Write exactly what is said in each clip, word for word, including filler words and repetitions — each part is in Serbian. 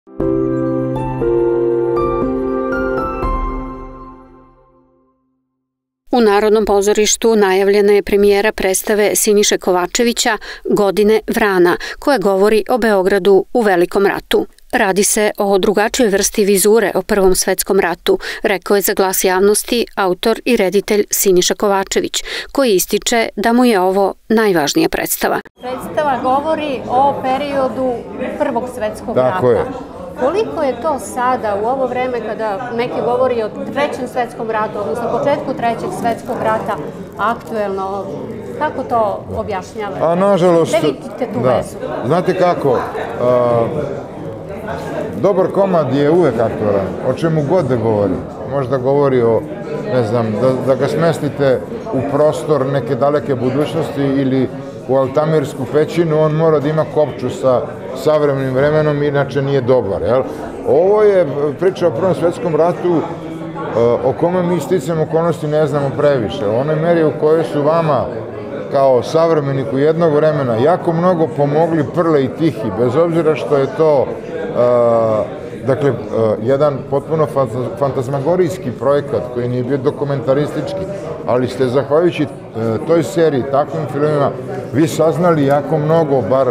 U Narodnom pozorištu najavljena je premijera predstave Siniše Kovačevića Godine vrana, koja govori o Beogradu u Velikom ratu. Radi se o drugačijoj vrsti vizure o Prvom svetskom ratu, rekao je za Glas javnosti autor i reditelj Siniša Kovačević, koji ističe da mu je ovo najvažnija predstava. Predstava govori o periodu Prvog svetskog rata. Tako je. Koliko je to sada, u ovo vreme kada neki govori o Trećem svetskom ratu, odnosno početku Trećeg svetskog rata, aktuelno? Kako to objašnjavate? A nažalost, gde vidite tu vezu? Znate kako, dobar komad je uvek aktualan, o čemu god da govori. Možda govori o, ne znam, da ga smestite u prostor neke daleke budućnosti ili u Altamirsku pećinu, on mora da ima kopču sa savremenim vremenom, inače nije dobar. Ovo je priča o Prvom svetskom ratu o kome mi sticam okolnosti ne znamo previše. U onoj meri u kojoj su vama kao savremeniku jednog vremena jako mnogo pomogli Prle i Tihi, bez obzira što je to dakle, jedan potpuno fantazmagorijski projekat koji nije bio dokumentaristički, ali ste zahvaljujući toj seriji, takvim filmima, vi saznali jako mnogo, bar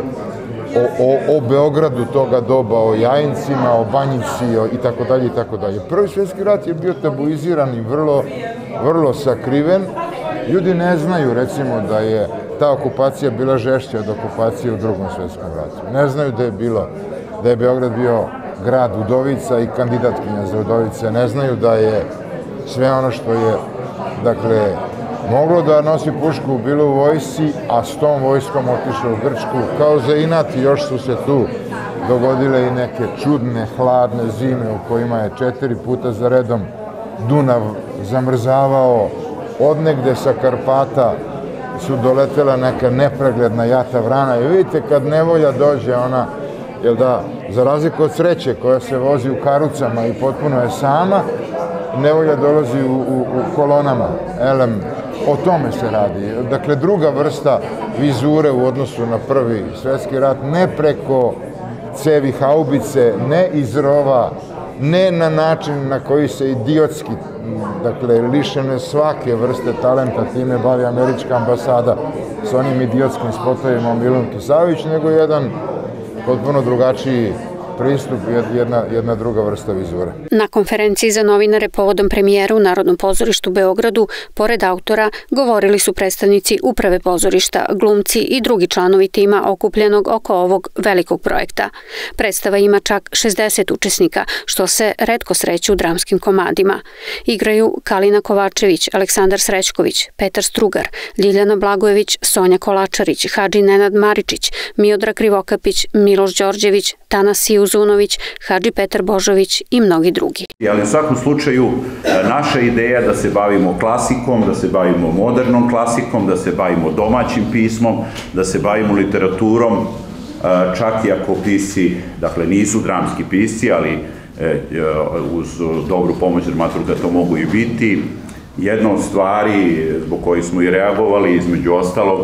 o Beogradu toga doba, o Jajincima, o Banjici i tako dalje i tako dalje. Prvi svjetski rat je bio tabuiziran i vrlo sakriven. Ljudi ne znaju, recimo, da je ta okupacija bila žešća od okupacije u Drugom svjetskom ratu. Ne znaju da je bilo, da je Beograd bio grad udovica i kandidatkinja za udovice. Ne znaju da je sve ono što je, dakle, moglo da nosi pušku bilo u vojsci, a s tom vojskom otišao u Grčku. Kao za inat još su se tu dogodile i neke čudne, hladne zime u kojima je četiri puta za redom Dunav zamrzavao. Odnegde sa Karpata su doletela neka nepregledna jata vrana. I vidite, kad nevolja dođe, ona, jel da, za razliku od sreće koja se vozi u karucama i potpuno je sama, nevolja dolazi u kolonama. Elem, o tome se radi. Dakle, druga vrsta vizure u odnosu na Prvi svjetski rat, ne preko cevi haubice, ne iz rova, ne na način na koji se idiotski, dakle, lišene svake vrste talenta, time bavi američka ambasada s onim idiotskim spotovima o Milunki Savić, nego jedan potpuno drugačiji pristup, jedna druga vrsta vizure. Na konferenciji za novinare povodom premijera u Narodnom pozorištu u Beogradu, pored autora, govorili su predstavnici uprave pozorišta, glumci i drugi članovi tima okupljenog oko ovog velikog projekta. Predstava ima čak šezdeset učesnika, što se retko sreće u dramskim komadima. Igraju Kalina Kovačević, Aleksandar Srećković, Petar Strugar, Ljiljana Blagojević, Sonja Kolačarić, Hadži Nenad Maričić, Miodrag Krivokapić, Miloš Đorđević, Tanasiju Uzunović, Hadži Petar Božović i mnogi drugi. Ali u svakom slučaju naša ideja da se bavimo klasikom, da se bavimo modernom klasikom, da se bavimo domaćim pismom, da se bavimo literaturom, čak i ako pisci, dakle nisu dramski pisci, ali uz dobru pomoć dramaturga to mogu i biti. Jedna od stvari zbog kojih smo i reagovali, između ostalog,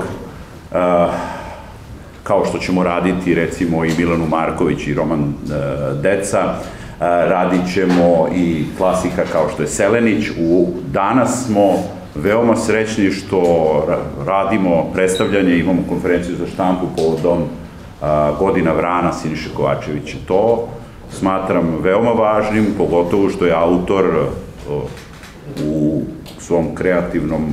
kao što ćemo raditi recimo i Milanu Marković i roman Deca, radit ćemo i klasika kao što je Selenić. Danas smo veoma srećni što radimo predstavljanje, imamo konferenciju za štampu povodom Godina vrana Siniše Kovačevića. To smatram veoma važnim, pogotovo što je autor u svom kreativnom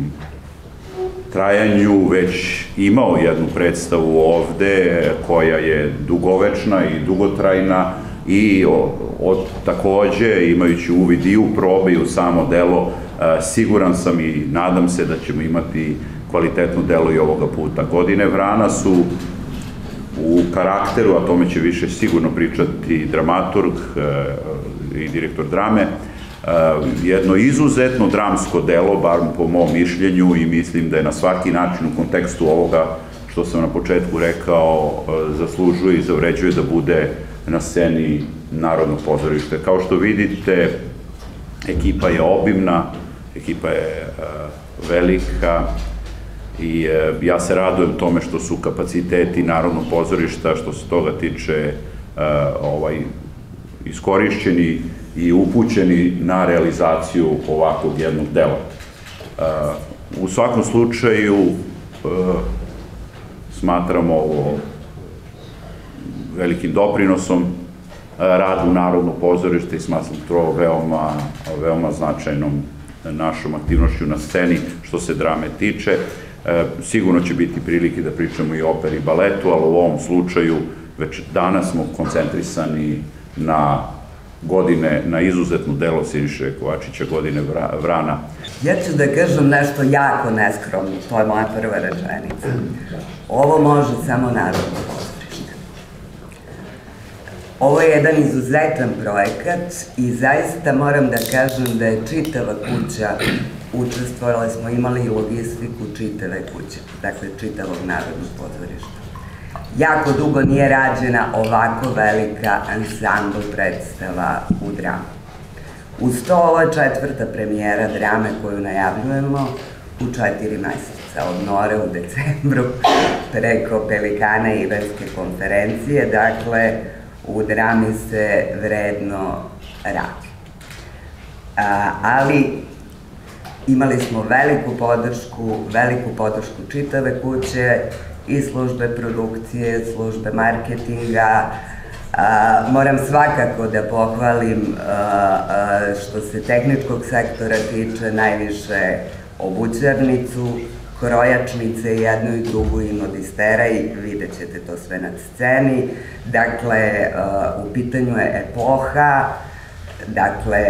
trajanju već imao jednu predstavu ovde koja je dugovečna i dugotrajna i takođe imajući uvid i u probe i u samo delo, siguran sam i nadam se da ćemo imati kvalitetno delo i ovoga puta. Godine vrana su u karakteru, a tome će više sigurno pričati dramaturg i direktor drame, jedno izuzetno dramsko delo, bar po mom mišljenju, i mislim da je na svaki način u kontekstu ovoga što sam na početku rekao zaslužuje i zavređuje da bude na sceni Narodnog pozorišta. Kao što vidite, ekipa je obimna, ekipa je velika i ja se radujem tome što su kapaciteti Narodnog pozorišta, što se toga tiče, iskorišćeni i upućeni na realizaciju ovakvog jednog dela. U svakom slučaju smatramo ovo velikim doprinosom radu Narodnog pozorišta i smatram to veoma, veoma značajnom našom aktivnošću na sceni što se drame tiče. Sigurno će biti prilike da pričamo i o operi i baletu, ali u ovom slučaju već danas smo koncentrisani na godine, na izuzetno delo Siniše Kovačića, Godine Vrana. Ja ću da kažem nešto jako neskromno, to je moja prva rečenica. Ovo može samo Narodno pozorište. Ovo je jedan izuzetan projekat i zaista moram da kažem da je čitava kuća učestvovala, smo imali i logistiku čitave kuće, dakle čitavog Narodnog pozorišta. Jako dugo nije rađena ovako velika ansambl predstava u dramu. Uz to ovo je četvrta premijera drame koju najavljujemo u četiri meseca, od Nore u decembru preko Pelikana i Ivanjske konferencije, dakle u drami se vredno radi. Ali imali smo veliku podršku, veliku podršku čitave kuće i službe produkcije, službe marketinga. Moram svakako da pohvalim što se tehničkog sektora tiče najviše obućarnicu, krojačnice, jednu i drugu i modistera i vidjet ćete to sve na sceni. Dakle, u pitanju je epoha, dakle,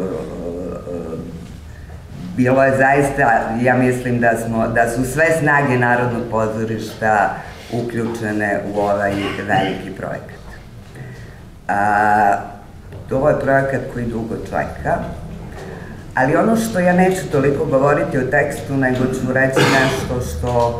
bilo je zaista, ja mislim da smo, da su sve snage Narodnog pozorišta uključene u ovaj veliki projekat. Ovo je projekat koji dugo čeka, ali ono što ja neću toliko govoriti o tekstu, nego ću reći nešto što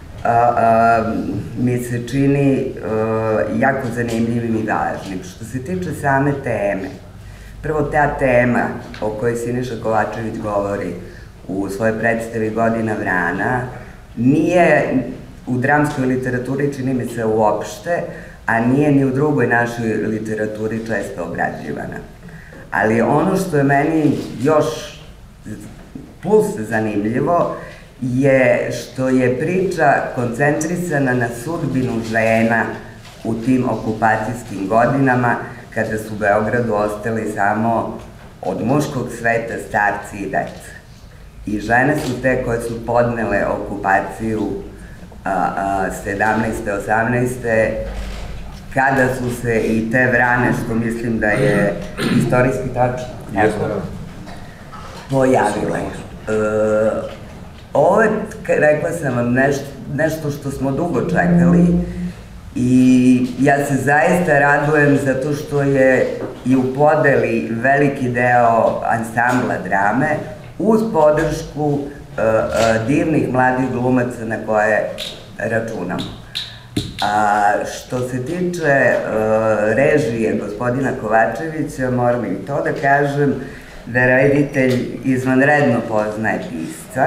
mi se čini jako zanimljivim i važnim. Što se tiče same teme, prvo ta tema o kojoj Siniša Kovačević govori u svojoj predstavi Godina Vrana nije u dramskoj literaturi, čini mi se, uopšte, a nije ni u drugoj našoj literaturi često obrađivana. Ali ono što je meni još plus zanimljivo je što je priča koncentrisana na sudbinu žena u tim okupacijskim godinama, kada su u Beogradu ostali samo od muškog sveta starci i deca. I žene su te koje su podnele okupaciju sedamnaeste, osamnaeste kada su se i te Vrane, što mislim da je istorijski tačno, pojavile. Ovo je, rekla sam vam, nešto što smo dugo čekali i ja se zaista radujem zato što je i u podeli veliki deo ansambla drame uz podršku divnih mladih glumaca na koje računamo. Što se tiče režije gospodina Kovačevića, moram i to da kažem da reditelj izvanredno poznaje pisca,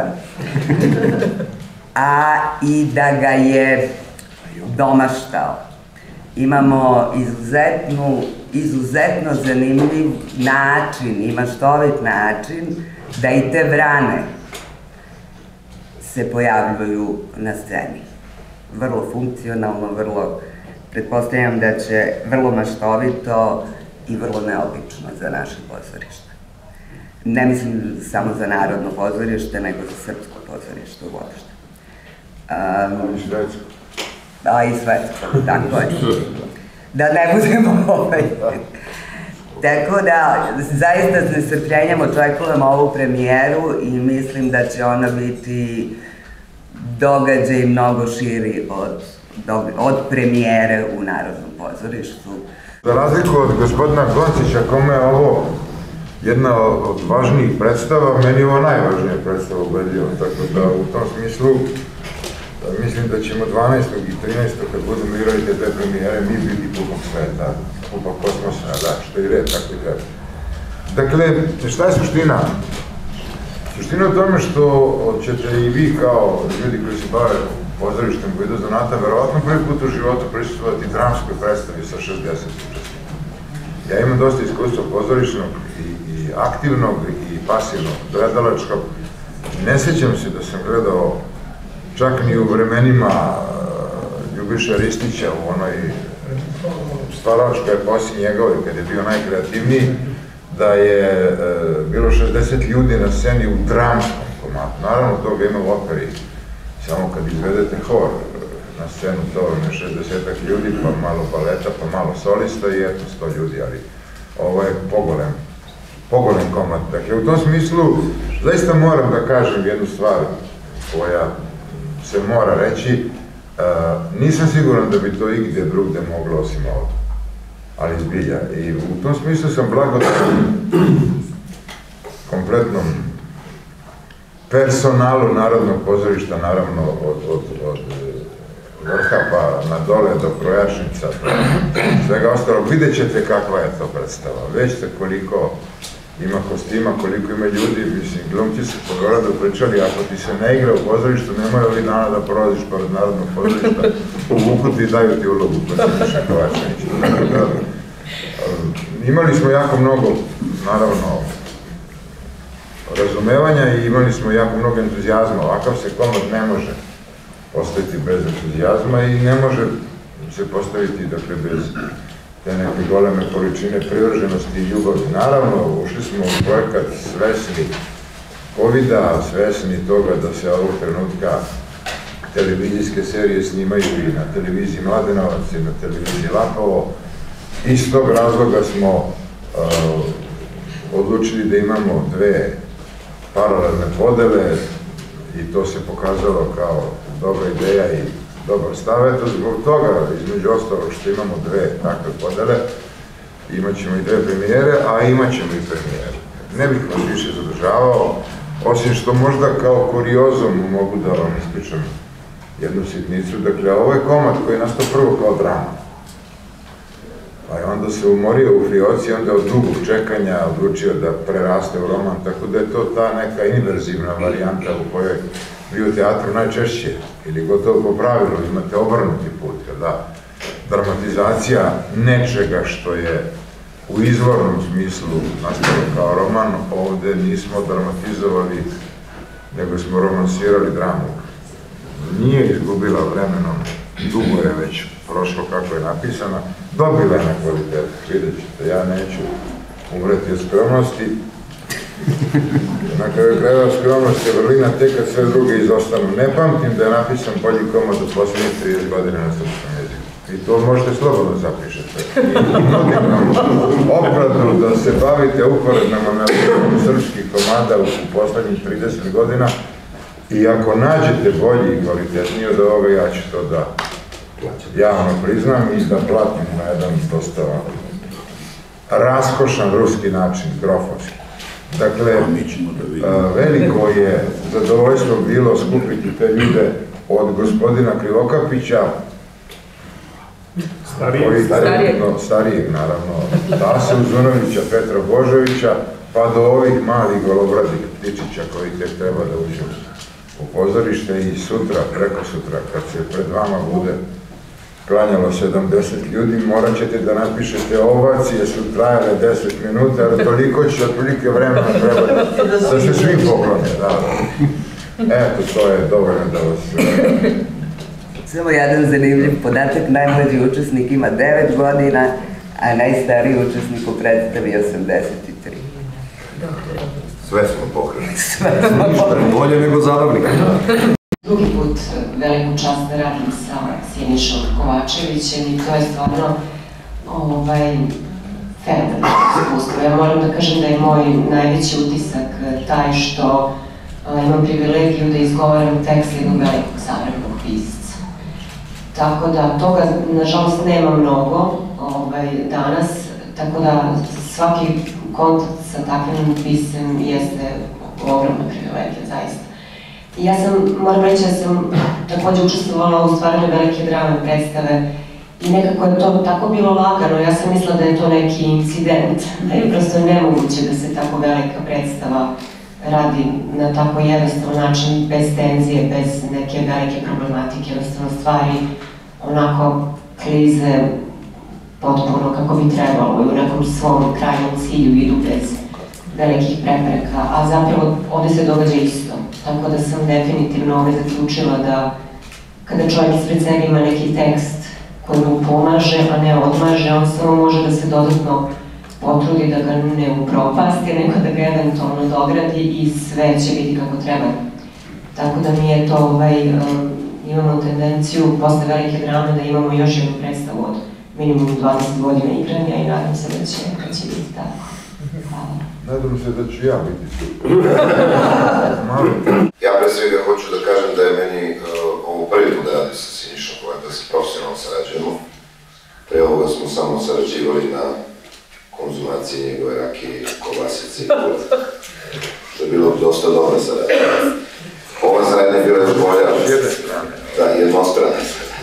a i da ga je domaštao. Imamo izuzetno zanimljiv način i maštovit način da i te Vrane se pojavljuju na sceni. Vrlo funkcionalno, vrlo, pretpostavljam da će vrlo maštovito i vrlo neobično za naše pozorište. Ne mislim samo za Narodno pozorište, nego za srpsko pozorište uopšte. I svetsko. A i svetsko, tako je. Da ne budemo ovaj. Tako da, zaista s nestrpljenjem očekujemo ovu premijeru i mislim da će ona biti događaj mnogo širi od premijere u Narodnom pozorištu. Za razliku od gospodina Goncića, kome je ovo jedna od važnijih predstava, meni je ovo najvažnija predstava ubedljiva, tako da u tom smislu mislim da ćemo dvanaestog i trinaestog kad budemo igrali te premijere mi biti pupom sveta, pupom kosmosa, da, što i red, tako i treba. Dakle, šta je suština? Suština je u tome što ćete i vi kao ljudi koji se bave pozorištem koji idu zanata, verovatno prvi put u životu prisustvovati dramskoj predstavi sa šezdeset učesnika. Ja imam dosta iskustva pozorišnog i aktivnog i pasivnog gledalačkog. Ne sjećam se da sam gledao čak ni u vremenima Ljubiša Ristića u onoj stvaralačkoj eposi njegovoj, kad je bio najkreativniji, da je bilo šezdeset ljudi na sceni u dramskom komatu. Naravno, toga ima u operi. Samo kad izvedete hor na scenu, to je šezdesetak ljudi, pa malo baleta, pa malo solista i eto sto ljudi, ali ovo je pogolen, pogolen komad. Dakle, u tom smislu, zaista moram da kažem jednu stvar koja se mora reći, nisam siguran da bi to igdje drugde moglo osim ovdje, ali zbilja. I u tom smislu sam blagodaran kompletnom personalu Narodnog pozorišta, naravno od vrha pa na dole do krojačnica, svega ostalog. Vidjet ćete kakva je to predstava. Već ste koliko ima kostima, koliko ima ljudi, mislim, glumci su po gradu pričali, ako ti se ne igra u pozorištu, nemoj ovih dana da prolaziš pored Narodnog pozorišta, uvuku ti i daju ti ulogu, pa ti više Kovačević. Imali smo jako mnogo, naravno, razumevanja i imali smo jako mnogo entuzijazma. Ovakav se komad ne može postaviti bez entuzijazma i ne može se postaviti, dakle, bez te neke goleme količine privrženosti i ljubavi. Naravno, ušli smo u projekat svesni kovida, svesni toga da se ovog trenutka televizijske serije snimaju i na televiziji Mladenovac i na televiziji Lapovo. Iz tog razloga smo odlučili da imamo dve paralelne podele i to se pokazalo kao dobra ideja i dobar stav. Eto, zbog toga, između ostalog što imamo dve takve podele, imat ćemo i dve premijere, a imat ćemo i premijere. Ne bih vas više zadržavao, osim što možda kao kuriozom mogu da vam ispričam jednu sitnicu. Dakle, ovo je komad koji je nastao prvo kao drama. Pa je onda se umorio u fioci, onda od dugog čekanja odlučio da preraste u roman, tako da je to ta neka inverzivna varijanta u kojoj vi u teatru najčešće, ili gotovo po pravilu, imate obrnuti put, kada dramatizacija nečega što je u izvornom smislu nastalo kao roman, ovde nismo dramatizovali, nego smo romansirali dramu. Nije izgubila vremenom, dugo je već prošlo kako je napisana, dobila je na kvalitetu, vidjet ćete, ja neću umreti od skromnosti. Na kraju krajeva skromnost je vrlina tek kad sve druge izostanu. Ne pamtim da je napisan bolji komad od posljednjih trideset godina na srpskom jeziku. I to možete slobodno zapišete. I nudim nam opravdu da se bavite uporednom analizom srpskih komada u poslednjih trideset godina i ako nađete bolji i kvalitetniji od ovoga, ja ću to da javno priznam i da platim na jedan dosta raskošan ruski način, grofovski. Dakle, veliko je zadovoljstvo bilo skupiti te ljude od gospodina Krivokapića, starijeg, naravno, Tase Uzunovića, Petra Božovića, pa do ovih malih golobradih ptičića koji tek treba da uđu u pozorište i sutra, preko sutra, kad se pred vama bude klanjalo sedamdeset ljudi, morat ćete da napišete ovacije, su trajale deset minuta, ali toliko će otprilike vremena treba da se svi poklone. Eto, to je dovoljno da vas... Samo jedan zanimljiv podatak, najmlađi učesnik ima devet godina, a najstariji učesnik u predstavi osamdeset tri. Sve smo pokrili. Sve smo pokrili. Bolje nego zabavnik. Drugi put veliku čast da radim sa Sinišom Kovačevićem i to je stvarno fenomenalno iskustvo. Ja moram da kažem da je moj najveći utisak taj što imam privilegiju da izgovaram tekst jednog velikog savremenog pisca. Tako da toga, nažalost, nema mnogo danas, tako da svaki kontakt sa takvim pisem jeste ogromna privilegija, zaista. Ja sam, moram reći da sam takođe učestvovala u stvaranju velike drame predstave i nekako je to tako bilo lagano, ja sam mislila da je to neki incident, da je prosto nemoguće da se tako velika predstava radi na tako jednostavan način, bez tenzije, bez neke velike problematike, jednostavno stvari onako klize potpuno kako bi trebalo i u nekom svom krajnom cilju idu bez velikih prepreka, a zapravo ovde se događa isto. Tako da sam definitivno ovde zaključila da kada čovjek ispred sebe ima neki tekst koji mu pomaže, a ne odmaže, on samo može da se dodatno potrudi da ga ne upropasti, nego da ga eventualno dogradi i sve će biti kako treba. Tako da mi je to, ovaj, imamo tendenciju posle velike drame da imamo još jednu predstavu od minimum dvadeset godina igranja i nadam se da će, da će biti tako. Hvala. Nadam se da ću ja biti tu. Ja pre svega hoću da kažem da je meni ovo prvi put da radim sa Sinišom Kovač, da se profesionalno sarađujemo. Pre ovoga smo samo sarađivali na konzumaciji njegove rakije, kobasice i kura. To je bilo dosta dobra saradnja. Ova saradnja je bila još bolja. Jedne strane. Da, jednostrana.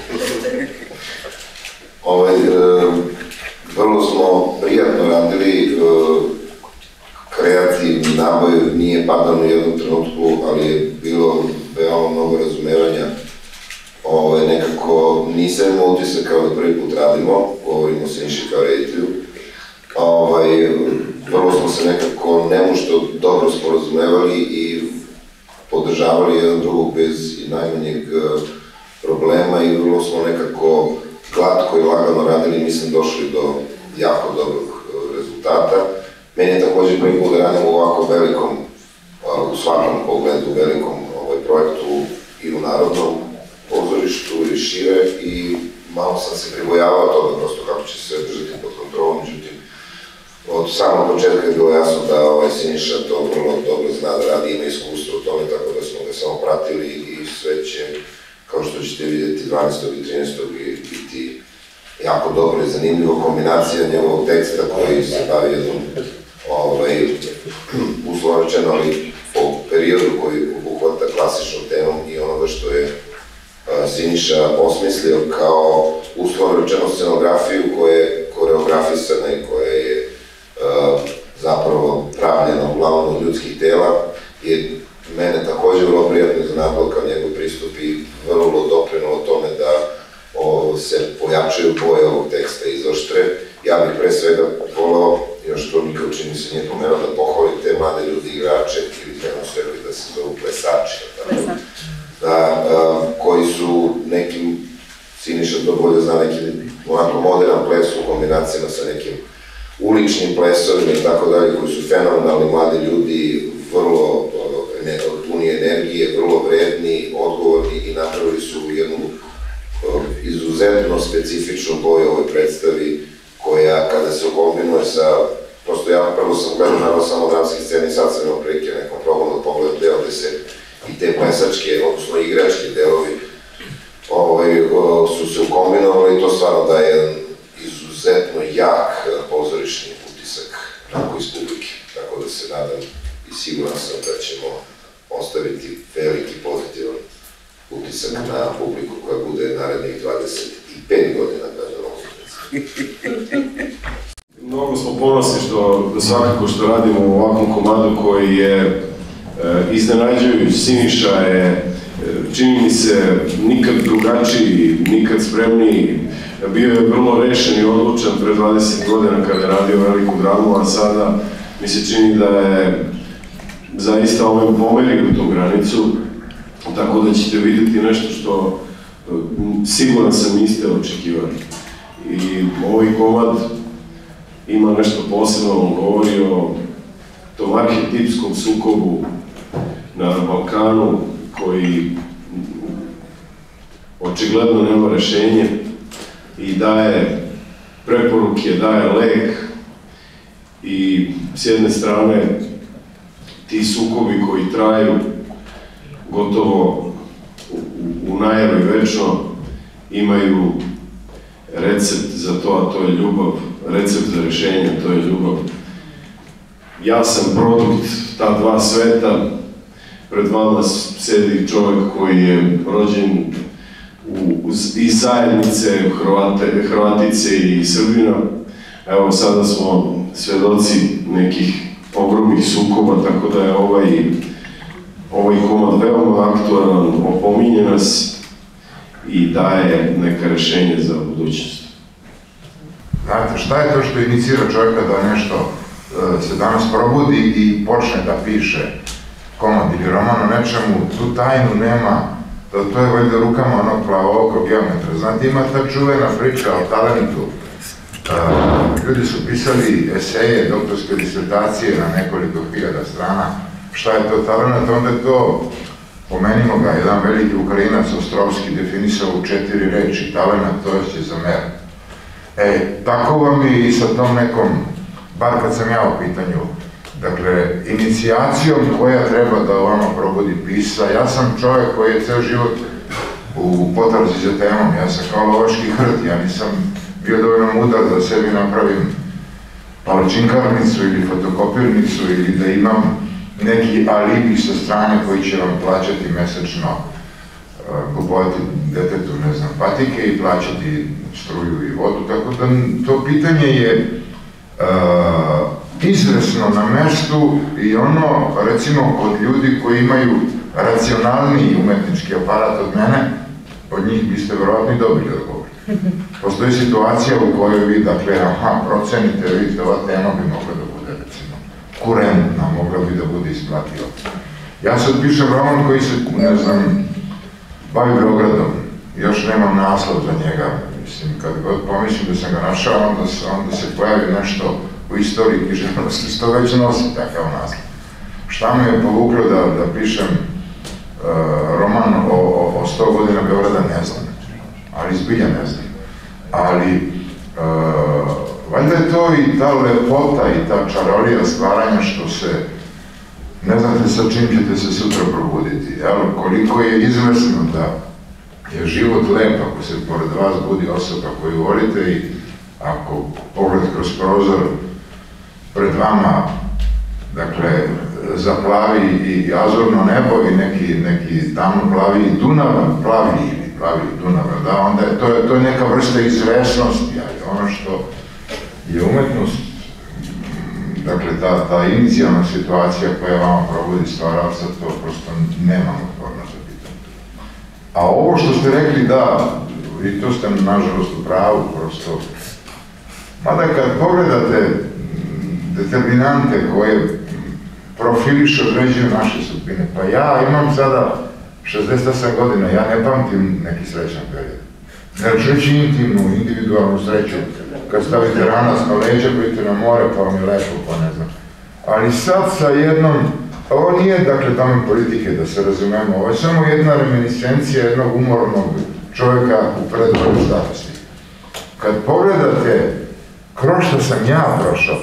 Vrlo smo prijatno radili, kreativni naboj nije padao u jednom trenutku, ali je bilo veoma mnogo razumevanja. Nekako nisam imao utisak kao da prvi put radimo, govorimo o Siniši kao reditelju. Vrlo smo se nekako nemušto dobro sporazumevali i podržavali jedan drugog bez najmanjeg problema i vrlo smo nekako glatko i lagano radili, mislim, došli do jako dobrog rezultata. Meni je također prvi put da radim u ovako velikom, u svakom pogledu velikom projektu i u Narodnom pozorištu i šire i malo sam se pribojavao toga prosto kako će se sve držati pod kontrolom, međutim od samog početka je bilo jasno da Siniša to vrlo dobro zna da radi, ima iskustvo u tome, tako da smo ga samo pratili i sve će, kao što ćete vidjeti, dvanaestog i trinaestog biti jako dobro i zanimljivo kombinacija njegovog teksta koji se bavi jednom uslovno rečeno, ali po periodu koji obuhvata klasičnom temom i onoga što je Siniša osmislio kao uslovno rečeno scenografiju koja je koreografisana i koja je zapravo pravljena uglavnom od ljudskih tela je mene također vrlo prijatno iznenadilo kao njegov pristup i vrlo doprinelo tome da se pojačaju boje ovog teksta i izoštre. Ja bih pre svega voleo, još to nikad čini se nije pomenuo, da pohvalim te mlade ljudi, igrače ili trebamo sve da se zovu plesači, koji su nekim, Siniša to bolje zna, neki onako modern ples u kombinacijama sa nekim uličnim plesovima i tako dalje, koji su fenomenalni mladi ljudi, vrlo puni energije, vrlo vredni, odgovorni i napravili su jednu izuzetno specifičnu boju ovoj predstavi koja kada se ukombinuje sa, prosto ja prvo sam gledao naravno samo dramskih scena i sad sam imao prilike nekom probom da pogledam deo gde se i te plesačke, odnosno igrački delovi su se ukombinovali i to stvarno daje jedan izuzetno jak pozorišni utisak tako iz publike, tako da se nadam i siguran sam da ćemo ostaviti veliki pozitivan utisak na publiku koja bude narednih dvadeset pet godina gledala ovu predstavu. Mnogo smo ponosni što svakako što radimo u ovakvom komadu koji je iznenađujući. Siniša je, čini mi se, nikad drugačiji, nikad spremniji. Bio je vrlo rešen i odlučan pre dvadeset godina kada je radio veliku dramu, a sada mi se čini da je zaista ovaj pomerio tu granicu, tako da ćete vidjeti nešto što siguran sam niste očekivali. I ovaj komad ima nešto posebno, on govori o tom arhetipskom sukobu na Balkanu koji očigledno nema rešenje i daje preporuke, daje lek i s jedne strane ti sukobi koji traju gotovo u najavi večno imaju recept za to, a to je ljubav, recept za rešenje, to je ljubav. Ja sam produkt ta dva sveta, pred vama sedi čovjek koji je rođen iz zajednice Hrvatice i Srbina. Evo, sada smo svedoci nekih ogromnih sukoba, tako da je ovaj komad veoma aktualan, opominje nas i daje neka rešenje za budućnost. Znate, šta je to što inicira čovjeka da nešto se danas probudi i počne da piše komad ili roman o nečemu, tu tajnu nema, to je valjda rukama onog plavookog geometra. Znate, ima ta čuvena priča o talentu. Ljudi su pisali eseje, doktorske disertacije na nekoliko hiljada strana. Šta je to talent? Onda je to, pomenimo ga, jedan veliki Ukrajinac Ostrovski definisao u četiri reči. Talent, to je za mer. E, tako vam je i sa tom nekom, bar kad sam ja u pitanju, dakle, inicijacijom koja treba da vama probudi pisa. Ja sam čovjek koji je ceo život u potrazi za temom, ja sam kao lovački hrt, ja nisam bio dovoljno mudar da sebi napravim palačinkarnicu ili fotokopirnicu ili da imam neki alibi sa strane koji će vam plaćati mesečno, kupovati detetu, ne znam, patike i plaćati struju i vodu, tako da to pitanje je izvesno na mestu i ono, recimo, kod ljudi koji imaju racionalniji umetnički aparat od mene, od njih biste verovatno i dobili odgovor. Postoji situacija u kojoj vi, dakle, aha, procenite, vidite, ova tema bi mogla da bude, recimo, kurentna, mogla bi da bude isplativa. Ja sad pišem roman koji se, ne znam, bavi Beogradom, još nemam naslov za njega, mislim, kad god pomislim da sam ga našao, onda se pojavi nešto u istoriji književnosti, što već nosi takav naslov. Šta me je povuklo da pišem roman o sto godina Beograda, ne znam, ali zbilja ne znam. Ali, valjda je to i ta lepota i ta čarolija stvaranja što se, ne znate sa čim ćete se sutra probuditi, evo, koliko je izvesno da je život lep ako se pored vas budi osoba koju volite i ako pogled kroz prozor pred vama, dakle, zaplavi i azurno nebo i neki tamno plavi Dunav, plavi ili plavi Dunav, da, onda to je neka vrsta izvesnosti, ali ono što je umetnost, dakle, ta inicijalna situacija koja vama probudi stvaralca, to prosto nemam odgovorno za pitanje. A ovo što ste rekli, da, i to ste nažalost u pravu, prosto, mada kad pogledate determinante koje profiliše, određuju naše sudbine, pa ja imam sada šezdeset osam godina, ja ne pamtim neki srećan period. Ne reći intimnu, individualnu sreću, kad stavite ranac na leđa, pojete na more, pa vam je lepo, pa ne znam. Ali sad sa jednom, ovo nije, dakle, tamo politike, da se razumemo, ovo je samo jedna reminiscencija jednog umornog čovjeka u predvoju starosti. Kad pogledate kroz što sam ja prošao,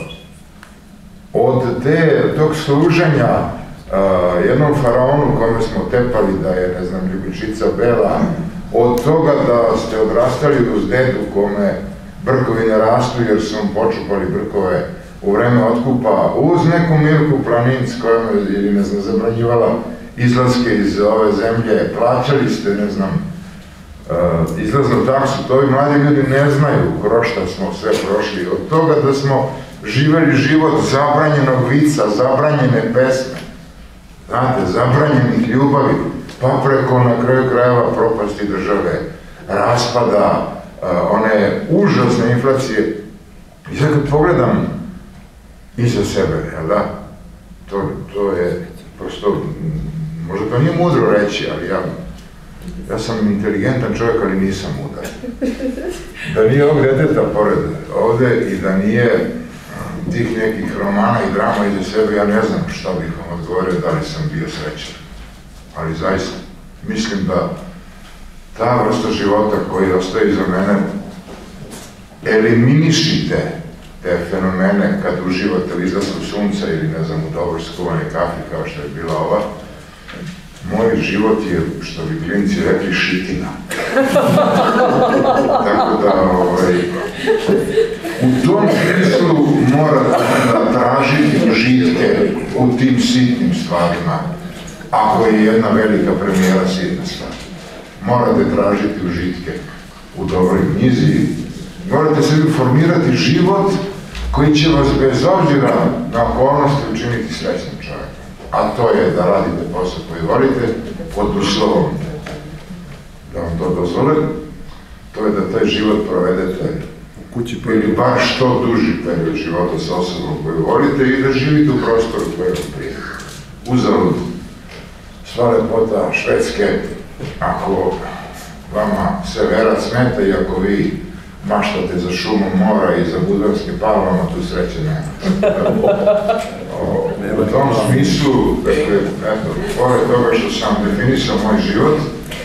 od tog služenja jednom faraonu kome smo tepali da je, ne znam, ljubičica bela, od toga da ste odrastali uz dedu kome brkovi ne rastu jer su vam počupali brkove u vreme otkupa, uz neku Milku Planinc koja me, ili ne znam, zabranjivala izlaske iz ove zemlje, plaćali ste, ne znam, izlaznu taksu, to ovi mladi ljudi ne znaju kroz šta smo sve prošli, od toga da smo živeli život zabranjenog vica, zabranjene pesme, znate, zabranjenih ljubavi, pa preko na kraju krajeva propasti države, raspada, one užasne inflacije. I sad kad pogledam iza sebe, jel da, to je prosto, možda to nije mudro reći, ali ja ja sam inteligentan čovjek, ali nisam mudar. Da nije ovog deteta pored ovde i da nije tih nekih romana i drama iza sebe, ja ne znam šta bih vam odgovorio, da li sam bio srećan. Ali zaista, mislim da ta vrsta života koji ostaje iza mene, eliminišite te fenomene kad uživate u izlasku sunca ili, ne znam, u dobro skuvane kafi kao što je bila ova. Moj život je, što bi klinci rekli, šitina. Tako da, u tom smislu morate da tražite užitke u tim sitnim stvarima. Ako je jedna velika premijera sitna stvar, morate tražiti užitke u dobroj knjizi. Morate sebi formirati život koji će vas bez obzira na okolnosti učiniti srećnim čovjekom. A to je da radite posao koji volite, pod uslovom da vam to dozvole, to je da taj život provedete kući ili bar što duži period života sa osobom koju volite i da živite u prostoru koji vam prije. Uzalud, sva lepota Švedske, ako vama severac smeta i ako vi maštate za šumom mora i za budarskim palmama, tu sreće nema. U tom smislu, dakle, eto, pored toga što sam definisao moj život,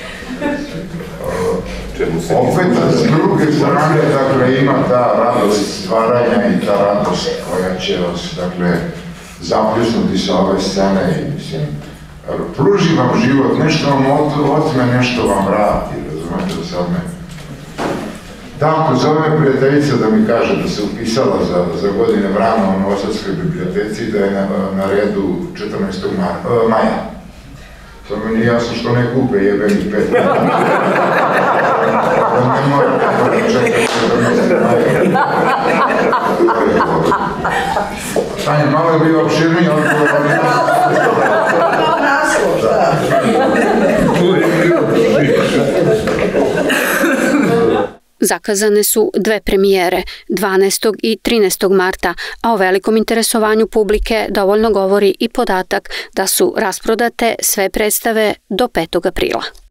opet s druge strane, dakle, ima ta radost stvaranja i ta radost koja će vas, dakle, zapljusnuti sa ove scene i, mislim, pruži vam život, nešto vam otme, nešto vam vrati, razumete da sad me. Tako, zove me prijateljica da mi kaže da se upisala za, za godine brana u Novosadskoj biblioteci i da je na, na redu četrnaestog maja. Sad mi nije jasno što ne kupe jebenih pet. Ne morate čekati četrnaestog maja. Tanja, malo je bio opširniji odgovor, ali ima... Naslov, šta? Zakazane su dve premijere, dvanaestog i trinaestog marta, a o velikom interesovanju publike dovoljno govori i podatak da su rasprodate sve predstave do petog aprila.